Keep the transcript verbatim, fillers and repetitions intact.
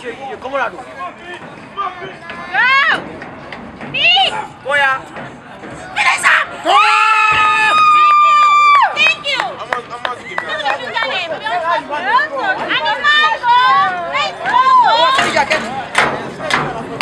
이제 검으라도. Go! Me! 뭐야? Finish him! Go! Thank you! Thank you! I'm gonna, I'm gonna give Look you at you, Animal! Let's go! 시작해.